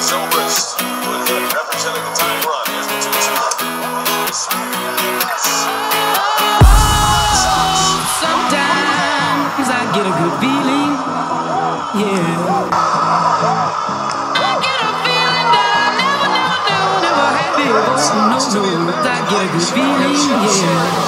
Silverist representing the time run. Here's the 2-2. Sometimes I get a good feeling, yeah. I get a feeling that I never had before. No, I get a good feeling, yeah.